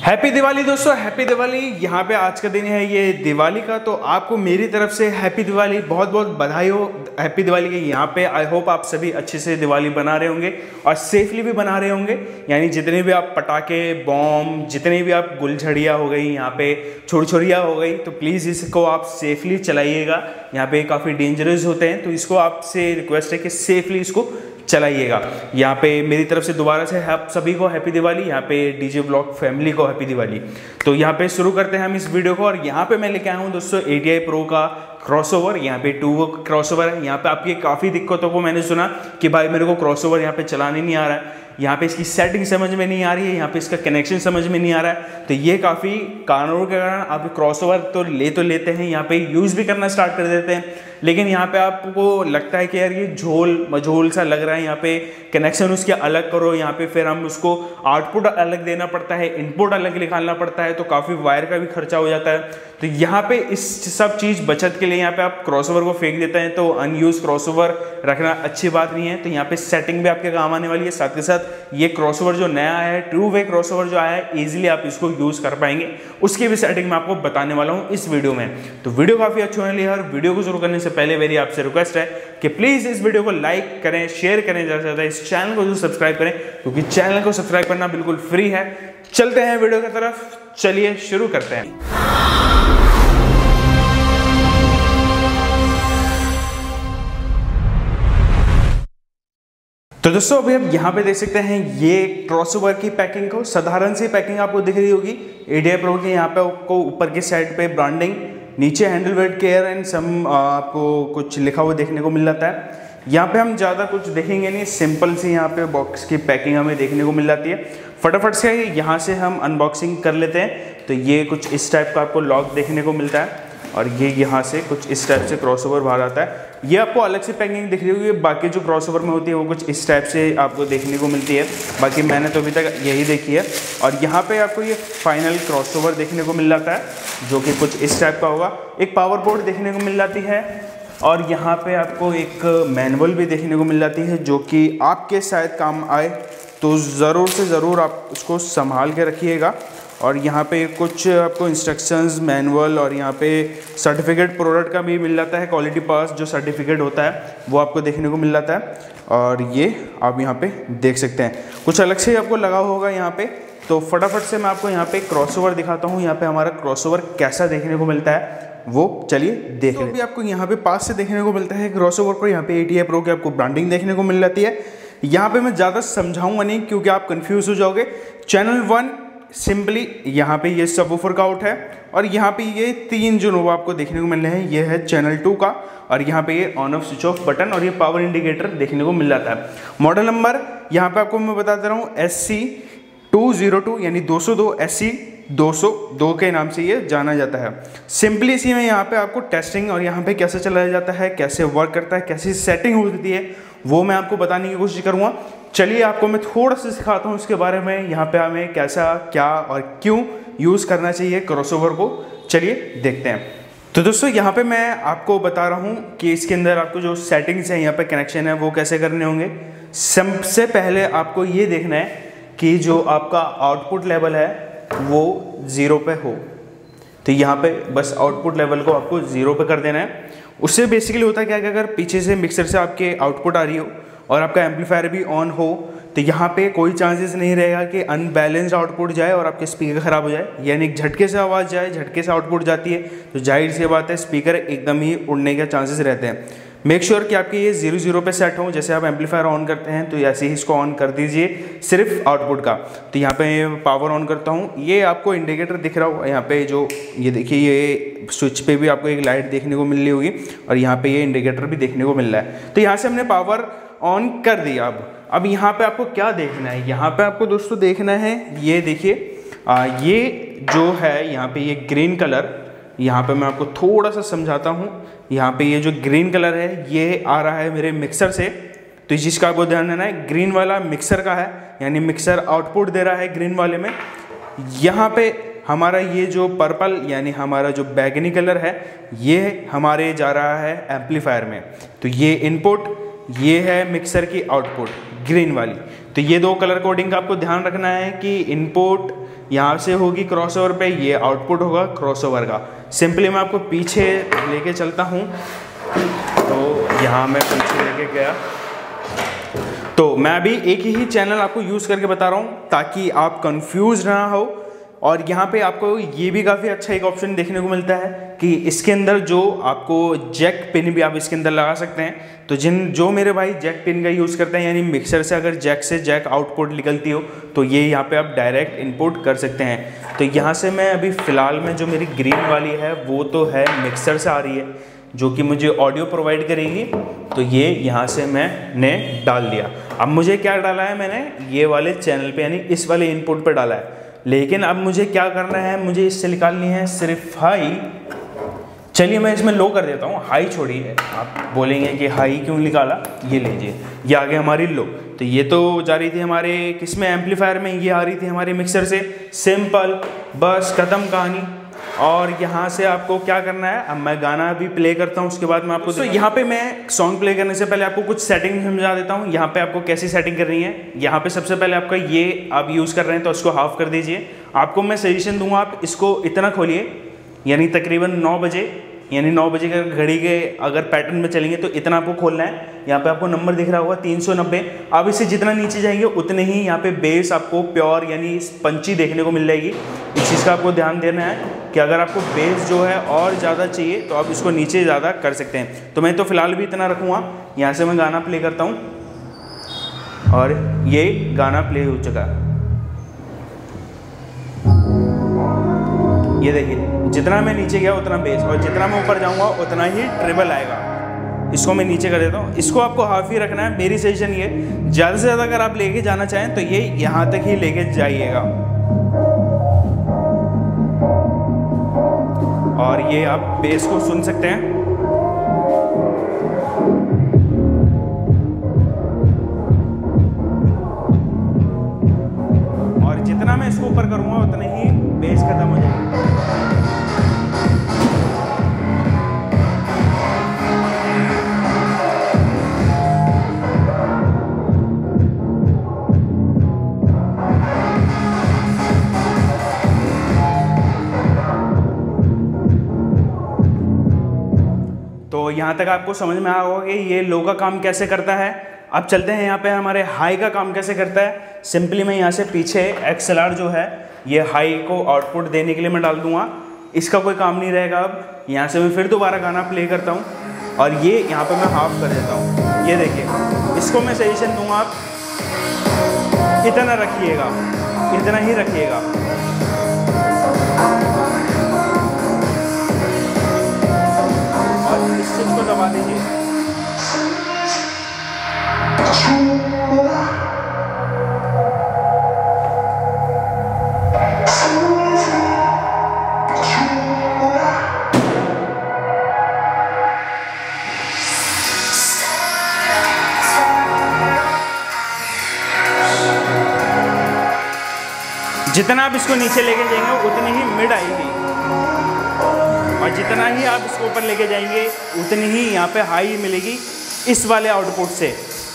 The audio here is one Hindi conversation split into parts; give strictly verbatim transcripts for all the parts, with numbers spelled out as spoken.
हैप्पी दिवाली दोस्तों, हैप्पी दिवाली। यहाँ पे आज का दिन है ये दिवाली का, तो आपको मेरी तरफ से हैप्पी दिवाली, बहुत बहुत बधाई हो हैप्पी दिवाली की। यहाँ पे आई होप आप सभी अच्छे से दिवाली बना रहे होंगे और सेफली भी बना रहे होंगे। यानी जितने भी आप पटाखे, बॉम्ब, जितने भी आप गुलझड़िया हो गई, यहाँ पे छुरछुरिया हो गई, तो प्लीज़ इसको आप सेफली चलाइएगा। यहाँ पे काफ़ी डेंजरस होते हैं, तो इसको आपसे रिक्वेस्ट है कि सेफली इसको चलाइएगा। यहाँ पे मेरी तरफ से दोबारा से आप सभी को हैप्पी दिवाली, यहाँ पे डीजे ब्लॉग फैमिली को हैप्पी दिवाली। तो यहाँ पे शुरू करते हैं हम इस वीडियो को। और यहाँ पे मैं लेके आया हूँ दोस्तों ए टी आई प्रो का क्रॉसओवर। यहाँ पे टू क्रॉसओवर है। यहाँ पे आपकी काफ़ी दिक्कतों को मैंने सुना कि भाई मेरे को क्रॉसओवर यहाँ पे चलाने नहीं आ रहा है, यहाँ पे इसकी सेटिंग समझ में नहीं आ रही है, यहाँ पे इसका कनेक्शन समझ में नहीं आ रहा है। तो ये काफ़ी कारणों के कारण आप क्रॉसओवर तो ले तो लेते हैं, यहाँ पे यूज़ भी करना स्टार्ट कर देते हैं, लेकिन यहाँ पे आपको लगता है कि यार ये झोल मझोल सा लग रहा है, यहाँ पे कनेक्शन उसके अलग करो, यहाँ पे फिर हम उसको आउटपुट अलग देना पड़ता है, इनपुट अलग निकालना पड़ता है, तो काफ़ी वायर का भी खर्चा हो जाता है। तो यहाँ पे इस सब चीज़ बचत के लिए यहाँ पे आप क्रॉसओवर को फेंक देते हैं, तो अनयूज क्रॉसओवर रखना अच्छी बात नहीं है। तो यहाँ पे सेटिंग भी आपके काम आने वाली है। साथ के साथ ये क्रॉसओवर जो नया आया है, टू वे क्रॉसओवर जो आया है, इजीली आप इसको यूज़ कर पाएंगे, उसकी भी सेटिंग मैं आपको बताने वाला हूँ इस वीडियो में। तो वीडियो काफ़ी अच्छी होने वाली है। और वीडियो को शुरू करने से पहले मेरी आपसे रिक्वेस्ट है कि प्लीज़ इस वीडियो को लाइक करें, शेयर करें, ज़्यादा से ज़्यादा इस चैनल को जो सब्सक्राइब करें, क्योंकि चैनल को सब्सक्राइब करना बिल्कुल फ्री है। चलते हैं वीडियो की तरफ, चलिए शुरू करते हैं। तो दोस्तों अभी आप यहाँ पे देख सकते हैं ये क्रॉसओवर की पैकिंग को, साधारण सी पैकिंग आपको दिख रही होगी ए टी आई प्रो की। यहाँ पे आपको ऊपर की साइड पे ब्रांडिंग, नीचे handle wet care and some आपको कुछ लिखा हुआ देखने को मिल जाता है। यहाँ पे हम ज़्यादा कुछ देखेंगे नहीं, सिंपल सी यहाँ पे बॉक्स की पैकिंग हमें देखने को मिल जाती है। फटाफट से यहाँ से हम अनबॉक्सिंग कर लेते हैं। तो ये कुछ इस टाइप का आपको लॉक देखने को मिलता है, और ये यहाँ से कुछ इस टाइप से क्रॉसओवर बाहर आता है। ये आपको अलग से पैकिंग दिख रही होगी, बाकी जो क्रॉसओवर में होती है वो कुछ इस टाइप से आपको देखने को मिलती है। बाकी मैंने तो अभी तक यही देखी है। और यहाँ पे आपको ये फाइनल क्रॉसओवर देखने को मिल जाता है, जो कि कुछ इस टाइप का होगा। एक पावर बोर्ड देखने को मिल जाती है, और यहाँ पे आपको एक मैनुअल भी देखने को मिल जाती है, जो कि आपके शायद काम आए, तो ज़रूर से ज़रूर आप उसको संभाल के रखिएगा। और यहाँ पे कुछ आपको इंस्ट्रक्शंस, मैनुअल, और यहाँ पे सर्टिफिकेट प्रोडक्ट का भी मिल जाता है। क्वालिटी पास जो सर्टिफिकेट होता है वो आपको देखने को मिल जाता है। और ये आप यहाँ पे देख सकते हैं, कुछ अलग से ही आपको लगा होगा यहाँ पे। तो फटाफट से मैं आपको यहाँ पे क्रॉसओवर दिखाता हूँ, यहाँ पे हमारा क्रॉसओवर कैसा देखने को मिलता है वो चलिए देख लेते हैं। तो अभी आपको यहाँ पे पास से देखने को मिलता है क्रॉसओवर पर। यहाँ पे ए टी आई प्रो की आपको ब्रांडिंग देखने को मिल जाती है। यहाँ पे मैं ज़्यादा समझाऊंगा नहीं, क्योंकि आप कंफ्यूज हो जाओगे। चैनल वन सिंपली यहाँ पे ये सबवूफर का आउट है, और यहाँ पे ये तीन जो नोब आपको देखने को मिल रहे हैं, ये है चैनल टू का, और यहाँ पे ये on off switch off button, और ये पावर इंडिकेटर देखने को मिल जाता है। मॉडल नंबर यहाँ पे आपको मैं बता दे रहा हूँ, S C two zero two, यानी दो सौ दो, एस सी दो सौ दो के नाम से ये जाना जाता है। सिंपली इसी में यहाँ पे आपको टेस्टिंग और यहाँ पे कैसे चलाया जाता है, कैसे वर्क करता है, कैसी सेटिंग होती है, वो मैं आपको बताने की कोशिश करूँगा। चलिए आपको मैं थोड़ा सा सिखाता हूँ इसके बारे में, यहाँ पे हमें कैसा, क्या और क्यों यूज़ करना चाहिए क्रॉसओवर को। चलिए देखते हैं। तो दोस्तों यहाँ पे मैं आपको बता रहा हूँ कि इसके अंदर आपको जो सेटिंग्स हैं, यहाँ पे कनेक्शन है, वो कैसे करने होंगे। सबसे पहले आपको ये देखना है कि जो आपका आउटपुट लेवल है वो ज़ीरो पे हो। तो यहाँ पे बस आउटपुट लेवल को आपको ज़ीरो पे कर देना है। उससे बेसिकली होता है क्या कि अगर पीछे से मिक्सर से आपके आउटपुट आ रही हो और आपका एम्पलीफायर भी ऑन हो, तो यहाँ पे कोई चांसेस नहीं रहेगा कि अनबैलेंस्ड आउटपुट जाए और आपके स्पीकर ख़राब हो जाए, यानी झटके से आवाज़ जाए, झटके से आउटपुट जाती है, तो जाहिर सी बात है स्पीकर एकदम ही उड़ने के चांसेस रहते हैं। मेक श्योर sure कि आपके ये जीरो जीरो पे सेट हो। जैसे आप एम्पलीफायर ऑन करते हैं तो ऐसे ही इसको ऑन कर दीजिए, सिर्फ आउटपुट का। तो यहाँ पे पावर ऑन करता हूँ, ये आपको इंडिकेटर दिख रहा होगा यहाँ पे, जो ये देखिए ये स्विच पे भी आपको एक लाइट देखने को मिल रही होगी, और यहाँ पे ये इंडिकेटर भी देखने को मिल रहा है। तो यहाँ से हमने पावर ऑन कर दिया। अब अब यहाँ पे आपको क्या देखना है, यहाँ पे आपको दोस्तों देखना है, ये देखिए ये जो है यहाँ पे ये ग्रीन कलर, यहाँ पे मैं आपको थोड़ा सा समझाता हूँ। यहाँ पे ये जो ग्रीन कलर है ये आ रहा है मेरे मिक्सर से, तो इस चीज़ का आपको ध्यान देना है। ग्रीन वाला मिक्सर का है, यानी मिक्सर आउटपुट दे रहा है ग्रीन वाले में। यहाँ पे हमारा ये जो पर्पल यानी हमारा जो बैगनी कलर है, ये हमारे जा रहा है एम्पलीफायर में। तो ये इनपुट, ये है मिक्सर की आउटपुट ग्रीन वाली। तो ये दो कलर कोडिंग का आपको ध्यान रखना है कि इनपुट यहाँ से होगी क्रॉसओवर पे, ये आउटपुट होगा क्रॉसओवर का। सिंपली मैं आपको पीछे लेके चलता हूँ, तो यहाँ मैं पीछे लेके गया। तो मैं अभी एक ही चैनल आपको यूज़ करके बता रहा हूँ ताकि आप कंफ्यूज ना हो। और यहाँ पे आपको ये भी काफ़ी अच्छा एक ऑप्शन देखने को मिलता है कि इसके अंदर जो आपको जैक पिन भी आप इसके अंदर लगा सकते हैं। तो जिन जो मेरे भाई जैक पिन का यूज़ करते हैं, यानी मिक्सर से अगर जैक से जैक आउटपुट निकलती हो तो ये यहाँ पे आप डायरेक्ट इनपुट कर सकते हैं। तो यहाँ से मैं अभी फ़िलहाल में जो मेरी ग्रीन वाली है वो तो है मिक्सर से आ रही है, जो कि मुझे ऑडियो प्रोवाइड करेगी। तो ये यहाँ से मैंने डाल दिया। अब मुझे क्या डाला है, मैंने ये वाले चैनल पे यानी इस वाले इनपुट पे डाला है। लेकिन अब मुझे क्या करना है, मुझे इससे निकालनी है सिर्फ हाई। चलिए मैं इसमें लो कर देता हूँ, हाई छोड़िए। आप बोलेंगे कि हाई क्यों निकाला, ये लीजिए, ये आ गई हमारी लो। तो ये तो जा रही थी हमारे किस में, एम्पलीफायर में, ये आ रही थी हमारे मिक्सर से। सिंपल, बस खत्म कहानी। और यहाँ से आपको क्या करना है, अब मैं गाना भी प्ले करता हूँ, उसके बाद मैं आपको तो यहाँ पे मैं सॉन्ग प्ले करने से पहले आपको कुछ सेटिंग समझा देता हूँ। यहाँ पे आपको कैसी सेटिंग करनी है। यहाँ पे सबसे पहले आपका ये आप यूज़ कर रहे हैं तो उसको हाफ कर दीजिए। आपको मैं सजेशन दूंगा, आप इसको इतना खोलिए, यानी तकरीबन नौ बजे, यानी नौ बजे का घड़ी के अगर पैटर्न में चलेंगे तो इतना आपको खोलना है। यहाँ पे आपको नंबर दिख रहा होगा तीन सौ नब्बे। अब इससे जितना नीचे जाएंगे उतने ही यहाँ पे बेस आपको प्योर यानी पंची देखने को मिल जाएगी। इस चीज़ का आपको ध्यान देना है कि अगर आपको बेस जो है और ज़्यादा चाहिए तो आप इसको नीचे ज़्यादा कर सकते हैं। तो मैं तो फिलहाल भी इतना रखूँगा। यहाँ से मैं गाना प्ले करता हूँ और ये गाना प्ले हो चुका। ये देखिए, जितना मैं नीचे गया उतना बेस, और जितना मैं ऊपर जाऊंगा उतना ही ट्रिबल आएगा। इसको मैं नीचे कर देता हूँ। इसको आपको हाफ ही रखना है। मेरी सजेशन ये, ज़्यादा से ज़्यादा अगर आप लेके जाना चाहें तो ये यहाँ तक ही लेके जाइएगा। और ये आप बेस को सुन सकते हैं। और जितना मैं इसको ऊपर करूँगा उतना ही बेस खत्म हो जाएगा। तो यहाँ तक आपको समझ में आया होगा कि ये लो का काम कैसे करता है। अब चलते हैं यहाँ पे हमारे हाई का काम कैसे करता है। सिंपली मैं यहाँ से पीछे एक्सएलआर जो है ये हाई को आउटपुट देने के लिए मैं डाल दूंगा। इसका कोई काम नहीं रहेगा। अब यहाँ से मैं फिर दोबारा गाना प्ले करता हूँ और ये यहाँ पे मैं हाफ कर देता हूँ। ये देखिए, इसको मैं सजेशन दूंगा, आप इतना रखिएगा, इतना ही रखिएगा। और इस स्विच को दबा दीजिए। जितना आप इसको नीचे लेके जाएंगे उतनी ही मिड आएगी, और जितना ही आप इसको ऊपर लेके जाएंगे उतनी ही यहाँ पे हाई मिलेगी इस वाले आउटपुट से।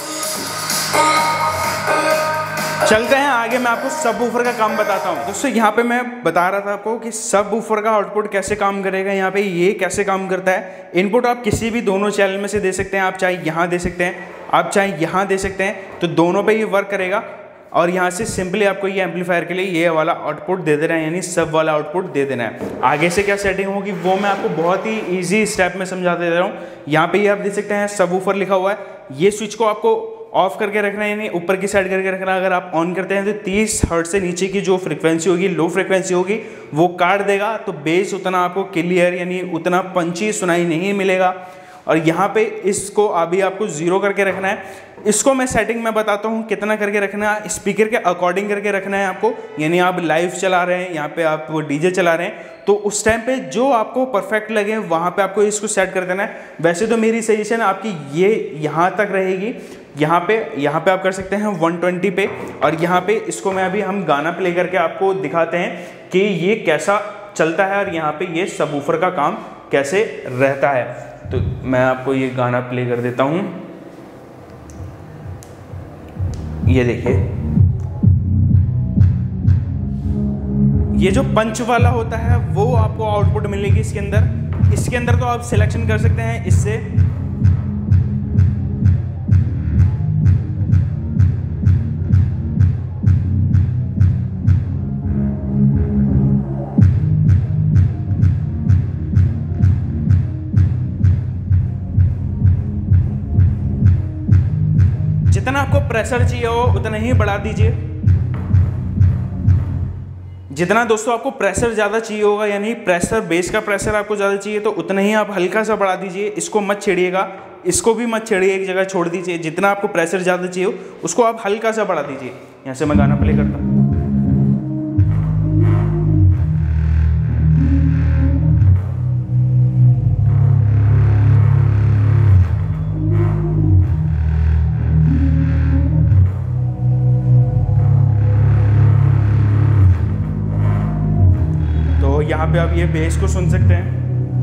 चलते हैं आगे, मैं आपको सब वूफर का काम बताता हूँ। दोस्तों यहाँ पे मैं बता रहा था आपको कि सब वूफर का आउटपुट कैसे काम करेगा। यहाँ पे ये कैसे काम करता है। इनपुट आप किसी भी दोनों चैनल में से दे सकते हैं। आप चाहे यहाँ दे सकते हैं, आप चाहे यहाँ दे सकते हैं, तो दोनों पे ये वर्क करेगा। और यहाँ से सिंपली आपको ये एम्पलीफायर के लिए ये वाला आउटपुट दे देना है, यानी सब वाला आउटपुट दे देना है। आगे से क्या सेटिंग होगी वो मैं आपको बहुत ही इजी स्टेप में समझा दे रहा हूँ। यहाँ पे ये आप देख सकते हैं सब वूफर लिखा हुआ है। ये स्विच को आपको ऑफ करके रखना है, यानी ऊपर की साइड करके रखना है। अगर आप ऑन करते हैं तो तीस हर्ट्ज से नीचे की जो फ्रीक्वेंसी होगी, लो फ्रीक्वेंसी होगी, वो काट देगा। तो बेस उतना आपको क्लियर यानी उतना पंची सुनाई नहीं मिलेगा। और यहाँ पे इसको अभी आपको जीरो करके रखना है। इसको मैं सेटिंग में बताता हूँ कितना करके रखना है। स्पीकर के अकॉर्डिंग करके रखना है आपको, यानी आप लाइव चला रहे हैं, यहाँ पे आप डीजे चला रहे हैं, तो उस टाइम पे जो आपको परफेक्ट लगे वहाँ पे आपको इसको सेट कर देना है। वैसे तो मेरी सजेशन आपकी ये यहाँ तक रहेगी। यहाँ पे यहाँ पे आप कर सकते हैं वन ट्वेंटी पे। और यहाँ पे इसको मैं अभी हम गाना प्ले करके आपको दिखाते हैं कि ये कैसा चलता है और यहाँ पे ये सबवूफर का काम कैसे रहता है। तो मैं आपको ये गाना प्ले कर देता हूँ। ये देखिए, ये जो पंच वाला होता है वो आपको आउटपुट मिलेगी इसके अंदर। इसके अंदर तो आप सिलेक्शन कर सकते हैं इससे। जितना आपको प्रेशर चाहिए हो उतना ही बढ़ा दीजिए। जितना दोस्तों आपको प्रेशर ज़्यादा चाहिए होगा, यानी प्रेशर बेस का प्रेशर आपको ज़्यादा चाहिए तो उतना ही आप हल्का सा बढ़ा दीजिए। इसको मत छेड़िएगा, इसको भी मत छेड़िए, एक जगह छोड़ दीजिए। जितना आपको प्रेशर ज़्यादा चाहिए हो उसको आप हल्का सा बढ़ा दीजिए। यहाँ से मैं गाना प्ले करता हूँ। यहाँ पे आप ये बेस को सुन सकते हैं।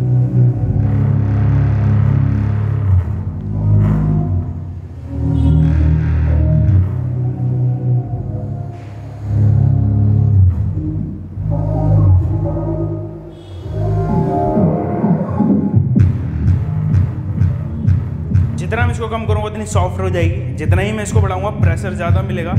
जितना मैं इसको कम करूँगा उतनी सॉफ्ट हो जाएगी, जितना ही मैं इसको बढ़ाऊंगा प्रेशर ज़्यादा मिलेगा।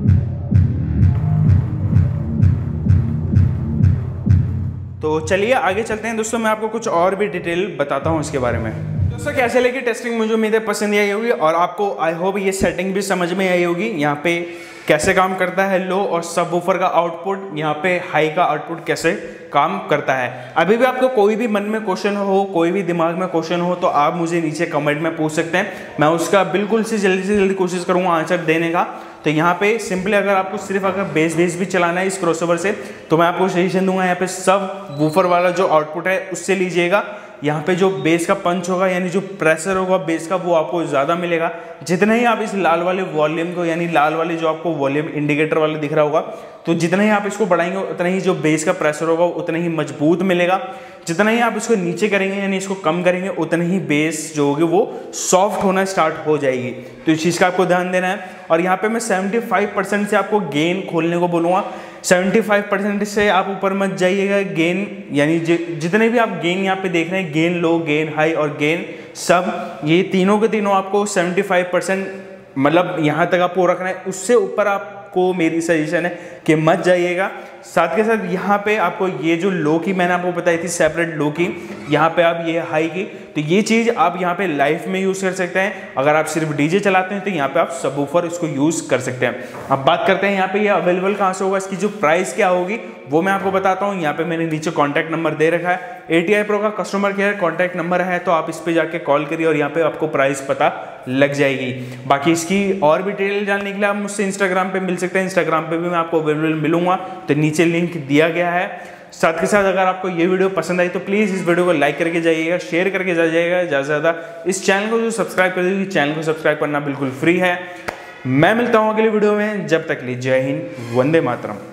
तो चलिए आगे चलते हैं दोस्तों, मैं आपको कुछ और भी डिटेल बताता हूँ इसके बारे में। दोस्तों कैसे लगी टेस्टिंग, मुझे उम्मीद है पसंद आई होगी और आपको आई होप ये सेटिंग भी समझ में आई होगी। यहाँ पे कैसे काम करता है लो और सबवूफर का आउटपुट, यहाँ पे हाई का आउटपुट कैसे काम करता है। अभी भी आपको कोई भी मन में क्वेश्चन हो, कोई भी दिमाग में क्वेश्चन हो तो आप मुझे नीचे कमेंट में पूछ सकते हैं, मैं उसका बिल्कुल से जल्दी से जल्दी कोशिश करूँगा आंसर देने का। तो यहाँ पे सिंपली अगर आपको सिर्फ अगर बेस बेस भी चलाना है इस क्रॉसओवर से तो मैं आपको सजेशन दूंगा यहाँ पे सब वूफर वाला जो आउटपुट है उससे लीजिएगा। यहाँ पे जो बेस का पंच होगा यानी जो प्रेशर होगा बेस का वो आपको ज़्यादा मिलेगा। जितना ही आप इस लाल वाले वॉल्यूम को यानी लाल वाले जो आपको वॉल्यूम इंडिकेटर वाले दिख रहा होगा तो जितना ही आप इसको बढ़ाएंगे उतना ही जो बेस का प्रेशर होगा उतना ही मजबूत मिलेगा। जितना ही आप इसको नीचे करेंगे यानी इसको कम करेंगे उतना ही बेस जो होगी वो सॉफ्ट होना स्टार्ट हो जाएगी। तो इस चीज़ का आपको ध्यान देना है। और यहाँ पे मैं पचहत्तर परसेंट से आपको गेन खोलने को बोलूँगा। पचहत्तर परसेंट से आप ऊपर मत जाइएगा। गेन यानी जितने भी आप गेन यहाँ पे देख रहे हैं, गेन लो, गेन हाई और गेन सब, ये तीनों के तीनों आपको पचहत्तर परसेंट मतलब यहाँ तक आपको रखना है। उससे ऊपर आपको मेरी सजेशन है कि मत जाइएगा। साथ के साथ यहाँ पे आपको ये जो लो की मैंने आपको बताई थी सेपरेट लो की, यहाँ पे आप ये हाई की, तो ये चीज़ आप यहाँ पे लाइव में यूज़ कर सकते हैं। अगर आप सिर्फ डीजे चलाते हैं तो यहाँ पे आप सबवूफर इसको यूज़ कर सकते हैं। अब बात करते हैं यहाँ पे ये यह अवेलेबल कहाँ से होगा, इसकी जो प्राइस क्या होगी वो मैं आपको बताता हूँ। यहाँ पे मैंने नीचे कॉन्टैक्ट नंबर दे रखा है, ए टी आई प्रो का कस्टमर केयर कॉन्टैक्ट नंबर है, तो आप इस पर जाके कॉल करिए और यहाँ पे आपको प्राइस पता लग जाएगी। बाकी इसकी और भी डिटेल जानने के लिए आप मुझसे इंस्टाग्राम पे मिल सकते हैं, इंस्टाग्राम पे भी मैं आपको अवेलेबल मिलूंगा, तो नीचे लिंक दिया गया है। साथ के साथ अगर आपको ये वीडियो पसंद आई तो प्लीज़ इस वीडियो को लाइक करके जाइएगा, शेयर करके जाइएगा ज़्यादा से ज़्यादा। इस चैनल को जो सब्सक्राइब कर दीजिए, चैनल को सब्सक्राइब करना बिल्कुल फ्री है। मैं मिलता हूँ अगले वीडियो में, जब तक लिए जय हिंद, वंदे मातरम।